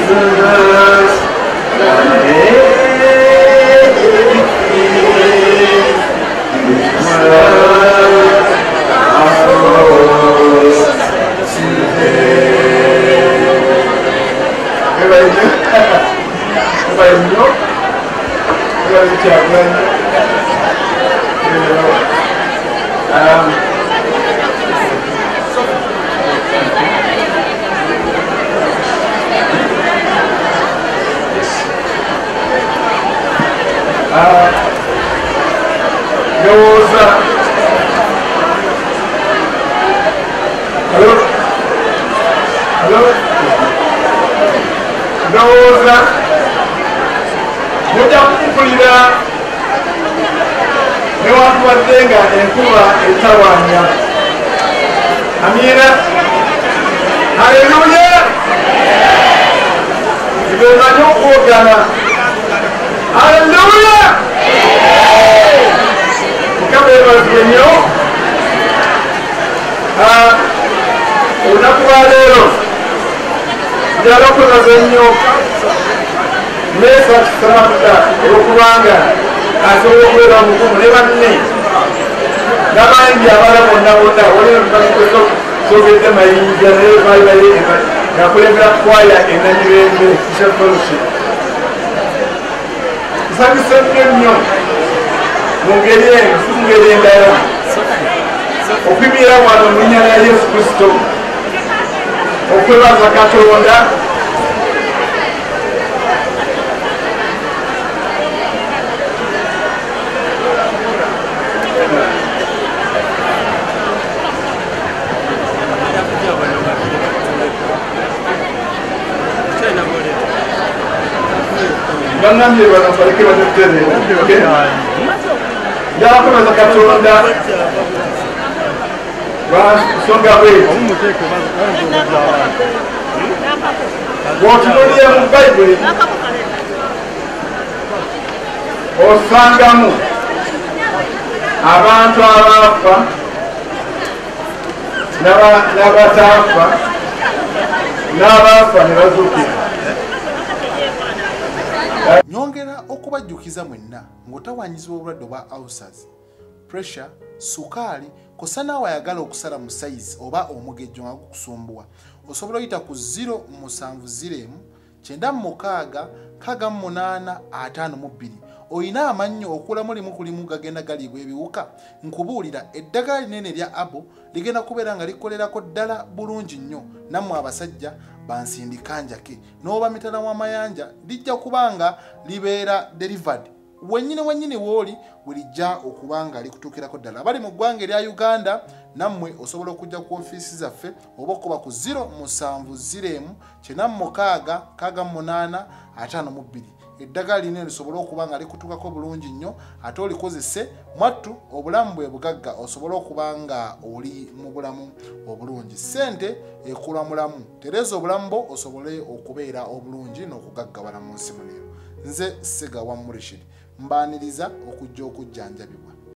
osangamu abantu abafa n'abataafa n'abafa ne bazuukira. Nyongera okubajjukiza mwenna ng'otawanyizibwa obulwadde obwa ulcers, pressure, sukaali kosa naawe ayagala okusala mu sayizi oba omugejjo nga gukusumbuwa, osobola oyita ku 070 906 688 52. Oyina amannyo okulamu limu ku limu gagenda galiibwa ebiwuka. Nkubuulira eddagala linene lya abo ligenda kubeera nga likolerako ddala bulungi nnyo. Nammwe abasajja bansindika njake n'oba mitala w'amayanja lijja kubanga libeera delivered wennyini wooli werijja okubanga likutuukirako ddala. Abali mu ggwanga erya Uganda nammwe osobola okujja ku ofiisi zaffe oba okuba ku 070 906 688 52. Eddagala lino lisobola okuba nga likutuukako bulungi nnyo ate olikozese mwattu obulamu bwe bugagga osobola okuba nga oli mu bulamu obulungi. Ssente ekula mulamu tereza obulamu bwo osobole okubeera obulungi n'okugaggawala mu nsi muno. Nze Sega wa Murishid mbaaniriza okujja okujjanjabibwa.